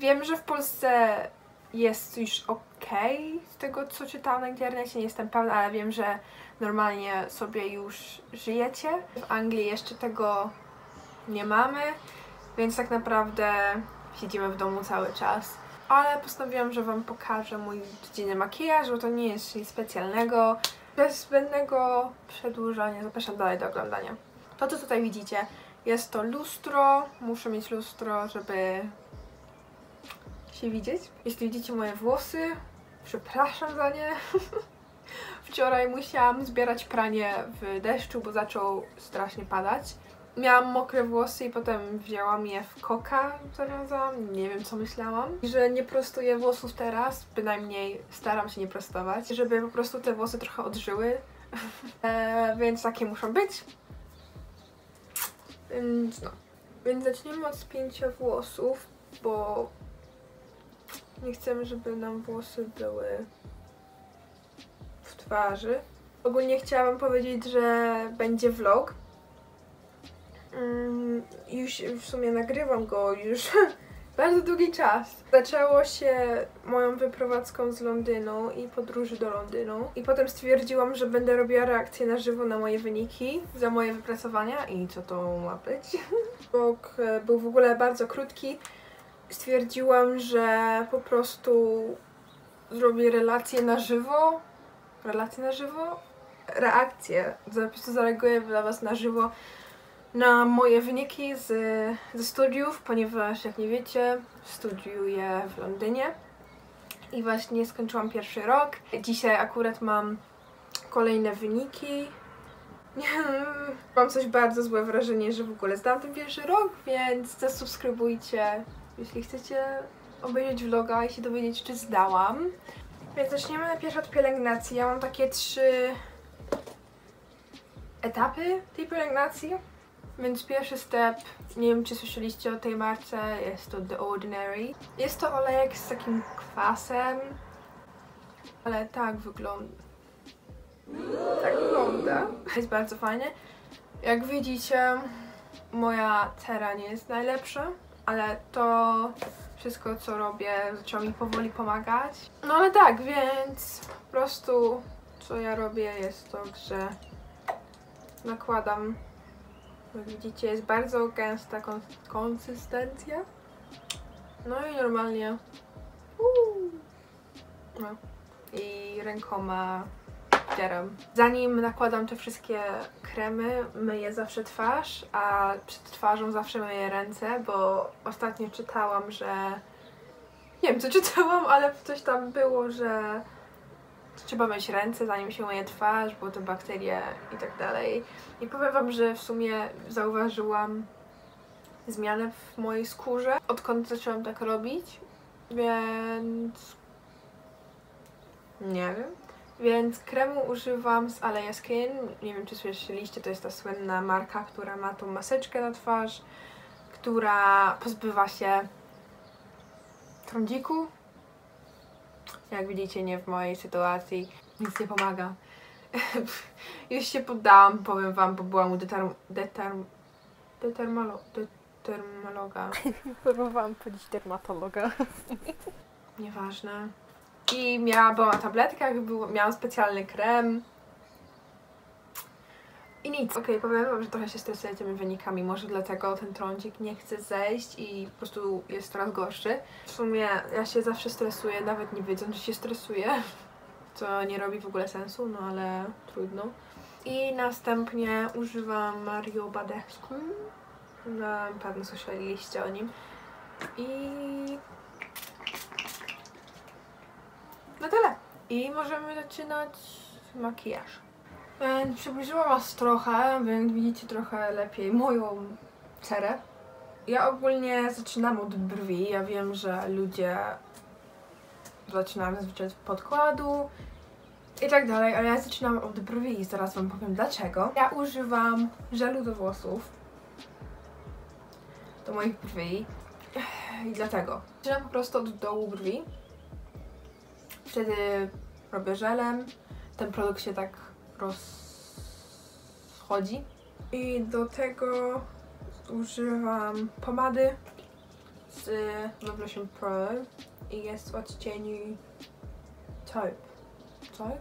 Wiem, że w Polsce jest już z tego co czytałam na internecie, nie jestem pewna, ale wiem, że normalnie sobie już żyjecie. W Anglii jeszcze tego nie mamy, więc tak naprawdę siedzimy w domu cały czas. Ale postanowiłam, że wam pokażę mój codzienny makijaż, bo to nie jest nic specjalnego. Bez zbędnego przedłużania zapraszam dalej do oglądania. To, co tutaj widzicie, jest to lustro. Muszę mieć lustro, żeby się widzieć. Jeśli widzicie moje włosy, przepraszam za nie. Wczoraj musiałam zbierać pranie w deszczu, bo zaczął strasznie padać. Miałam mokre włosy i potem wzięłam je w koka, zawiązałam, nie wiem co myślałam. Że nie prostuję włosów teraz, bynajmniej staram się nie prostować, żeby po prostu te włosy trochę odżyły. Więc takie muszą być. Więc no. Więc zaczniemy od spięcia włosów, bo nie chcemy, żeby nam włosy były w twarzy. Ogólnie chciałam powiedzieć, że będzie vlog. Już w sumie nagrywam go już bardzo długi czas. Zaczęło się moją wyprowadzką z Londynu i podróży do Londynu. I potem stwierdziłam, że będę robiła reakcję na żywo na moje wyniki za moje wypracowania i co to ma być. Vlog był w ogóle bardzo krótki. Stwierdziłam, że po prostu zrobię relację na żywo. Reakcję. Po prostu zareaguję dla was na żywo na moje wyniki ze studiów, ponieważ jak nie wiecie, studiuję w Londynie i właśnie skończyłam pierwszy rok. Dzisiaj akurat mam kolejne wyniki. Mam coś bardzo złe wrażenie, że w ogóle zdałam ten pierwszy rok, więc zasubskrybujcie, jeśli chcecie obejrzeć vloga i się dowiedzieć, czy zdałam. Więc zaczniemy najpierw od pielęgnacji. Ja mam takie 3 etapy tej pielęgnacji. Więc pierwszy step, nie wiem czy słyszeliście o tej marce, jest to The Ordinary. Jest to olejek z takim kwasem, ale tak wygląda. Jest bardzo fajny. Jak widzicie, moja cera nie jest najlepsza, ale to wszystko co robię zaczęło mi powoli pomagać. No ale tak, więc po prostu co ja robię jest to, że nakładam. Jak widzicie, jest bardzo gęsta konsystencja. No i normalnie no. I rękoma wcieram. Zanim nakładam te wszystkie kremy, myję zawsze twarz, a przed twarzą zawsze myję ręce, bo ostatnio czytałam, że... Nie wiem co czytałam, ale coś tam było, że trzeba myć ręce zanim się myje twarz, bo te bakterie i tak dalej. I powiem wam, że w sumie zauważyłam zmianę w mojej skórze, odkąd zaczęłam tak robić, więc... nie wiem. Więc kremu używam z Alea Skin, nie wiem czy słyszeliście, to jest ta słynna marka, która ma tą maseczkę na twarz, która pozbywa się trądziku. Jak widzicie, nie w mojej sytuacji, nic nie pomaga. Już się poddałam, powiem wam, bo byłam u dermatologa. Próbowałam powiedzieć dermatologa. Nieważne. I byłam na tabletkach, miałam specjalny krem. I nic. Okej, powiem wam, że trochę się stresuję tymi wynikami, może dlatego ten trądzik nie chce zejść i po prostu jest coraz gorszy. W sumie ja się zawsze stresuję, nawet nie wiedząc, że się stresuję. Co nie robi w ogóle sensu, no ale trudno. I następnie używam Mario Badescu. Na pewno słyszeliście o nim. I... no tyle. I możemy zaczynać makijaż. Więc przybliżyłam was trochę, więc widzicie trochę lepiej moją cerę. Ja ogólnie zaczynam od brwi. Ja wiem, że ludzie zaczynają zazwyczaj od podkładu i tak dalej, ale ja zaczynam od brwi i zaraz wam powiem dlaczego. Ja używam żelu do włosów do moich brwi i dlatego. Zaczynam po prostu od dołu brwi. Wtedy robię żelem. Ten produkt się tak rozchodzi. I do tego używam pomady z Revolution Pro i jest w odcieniu Taupe. Taupe?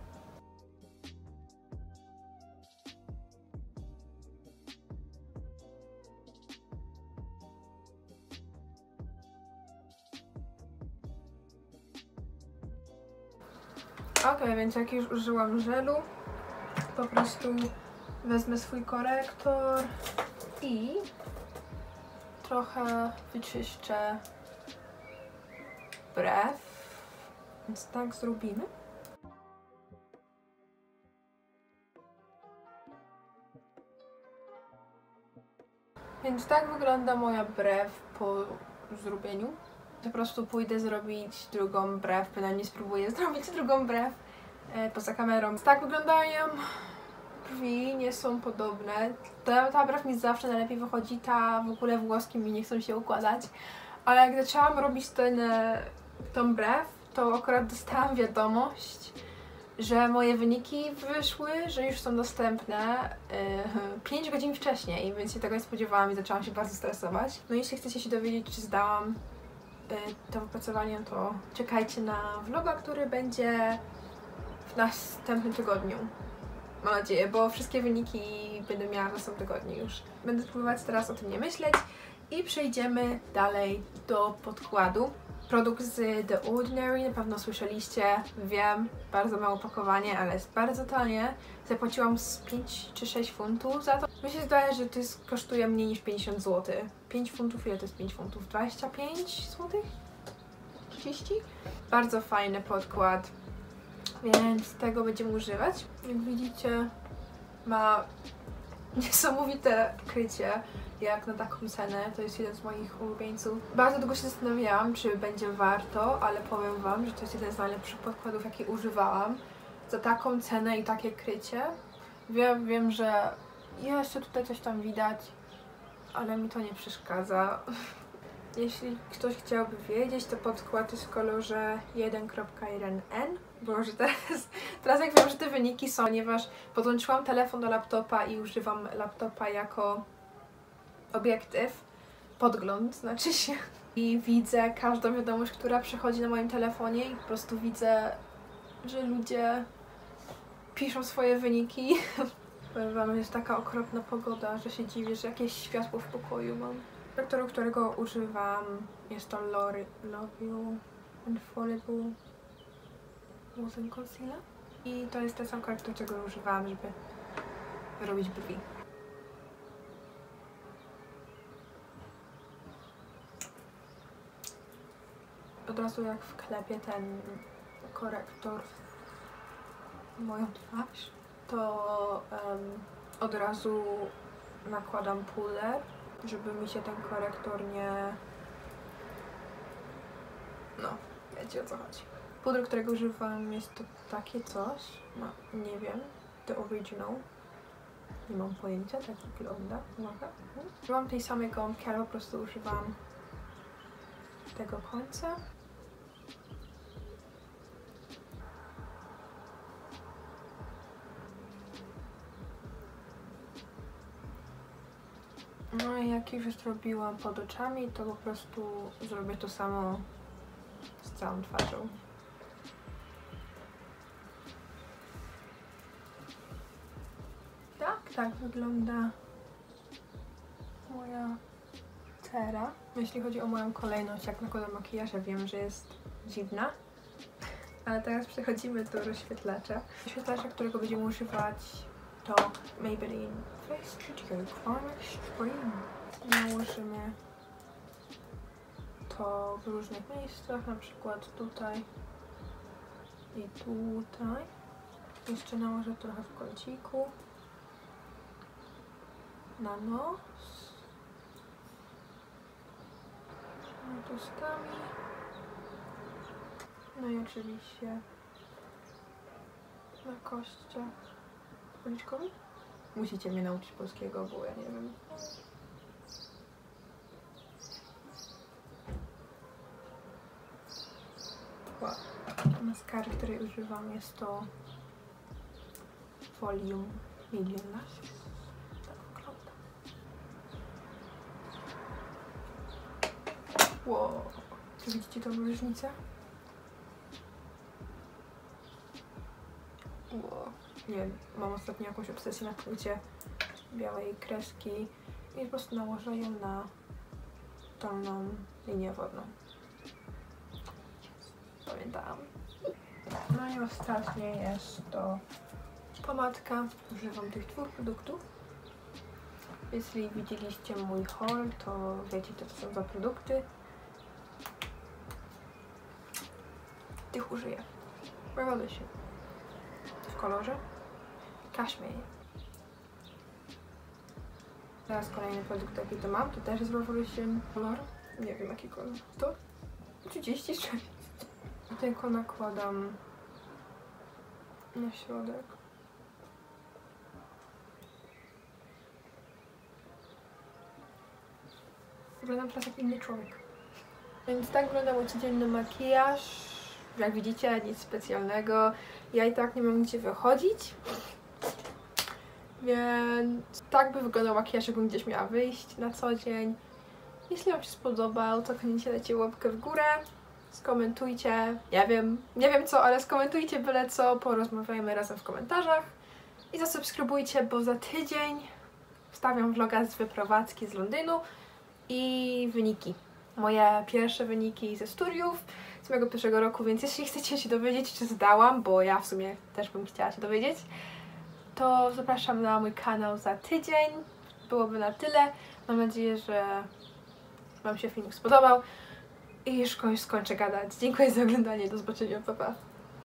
Ok, więc jak już użyłam żelu, po prostu wezmę swój korektor i trochę wyczyszczę brew, więc tak zrobimy. Więc tak wygląda moja brew po zrobieniu. Po prostu pójdę zrobić drugą brew, bynajmniej spróbuję zrobić drugą brew poza kamerą. Tak wyglądają brwi, nie są podobne. Ta brew mi zawsze najlepiej wychodzi, ta w ogóle włoski mi nie chcą się układać. Ale jak zaczęłam robić tą brew, to akurat dostałam wiadomość, że moje wyniki wyszły, że już są dostępne 5 godzin wcześniej, więc się tego nie spodziewałam i zaczęłam się bardzo stresować. No jeśli chcecie się dowiedzieć, czy zdałam to wypracowanie, to czekajcie na vloga, który będzie w następnym tygodniu. Mam nadzieję, bo wszystkie wyniki będę miała w następnym tygodniu już. Będę spróbować teraz o tym nie myśleć i przejdziemy dalej do podkładu. Produkt z The Ordinary, na pewno słyszeliście, wiem, bardzo małe opakowanie, ale jest bardzo tanie. Zapłaciłam z 5 czy 6 funtów za to. Mi się zdaje, że to kosztuje mniej niż 50 zł. 5 funtów, ile to jest 5 funtów? 25 zł? 30? Bardzo fajny podkład, więc tego będziemy używać. Jak widzicie, ma niesamowite krycie, jak na taką cenę. To jest jeden z moich ulubieńców. Bardzo długo się zastanawiałam, czy będzie warto, ale powiem wam, że to jest jeden z najlepszych podkładów, jakie używałam. Za taką cenę i takie krycie. Wiem, że jeszcze tutaj coś tam widać, ale mi to nie przeszkadza. Jeśli ktoś chciałby wiedzieć, to podkład jest w kolorze 1.1n. Boże, teraz jak wiem, że te wyniki są, ponieważ podłączyłam telefon do laptopa i używam laptopa jako obiektyw, podgląd znaczy się. I widzę każdą wiadomość, która przechodzi na moim telefonie i po prostu widzę, że ludzie piszą swoje wyniki. Powiem wam, że jest taka okropna pogoda, że się dziwię, że jakieś światło w pokoju mam. Korektoru, którego używam, jest to L'Oreal Infallible Volume Concealer. I to jest ten sam korektor, którego używałam, żeby robić brwi. Od razu jak wklepię ten korektor w moją twarz, to od razu nakładam puder, żeby mi się ten korektor nie... No, wiecie o co chodzi. Puder, którego używam, jest to takie coś, no nie wiem, The Original. Nie mam pojęcia, tak wygląda. Używam tej samej gąbki, ale po prostu używam tego końca. No i jak już zrobiłam pod oczami, to po prostu zrobię to samo z całą twarzą. Tak wygląda moja cera. Jeśli chodzi o moją kolejność, jak nakładam makijaż, ja wiem, że jest dziwna. Ale teraz przechodzimy do rozświetlacza. Rozświetlacza, którego będziemy używać, to Maybelline Face Studio Chronic Stream. Nałożymy to w różnych miejscach, na przykład tutaj i tutaj. Jeszcze nałożę trochę w kąciku. Na nos. Na ustami. No i oczywiście na kościach policzkowych. Musicie mnie nauczyć polskiego, bo ja nie wiem. Maskary, której używam, jest to Volume Million Lashes. Tak wygląda. Wow. Czy widzicie tą różnicę? Wow. Nie wiem, mam ostatnio jakąś obsesję na płycie białej kreski i po prostu nałożę ją na dolną linię wodną. Pamiętałam. No i ostatnie jest to pomadka. Używam tych dwóch produktów. Jeśli widzieliście mój haul, to wiecie, co to są za produkty. Tych użyję. Revolution. W kolorze Cashmere. Teraz kolejny produkt, jaki to mam, to też jest Revolution kolor. Nie wiem jaki kolor. To 36. I tylko nakładam na środek. Wyglądam teraz jak inny człowiek. Więc tak wygląda mój codzienny makijaż. Jak widzicie, nic specjalnego. Ja i tak nie mam gdzie wychodzić. Więc tak by wyglądał makijaż, jakbym gdzieś miała wyjść na co dzień. Jeśli Wam się spodobał, to koniecznie dajcie łapkę w górę. Skomentujcie. Nie wiem co, ale skomentujcie byle co. Porozmawiajmy razem w komentarzach. I zasubskrybujcie, bo za tydzień wstawiam vloga z wyprowadzki z Londynu i wyniki. Moje pierwsze wyniki ze studiów z mojego pierwszego roku, więc jeśli chcecie się dowiedzieć, czy zdałam, bo ja w sumie też bym chciała się dowiedzieć, to zapraszam na mój kanał za tydzień. Byłoby na tyle. Mam nadzieję, że Wam się film spodobał i już skończę gadać. Dziękuję za oglądanie. Do zobaczenia. Pa, pa.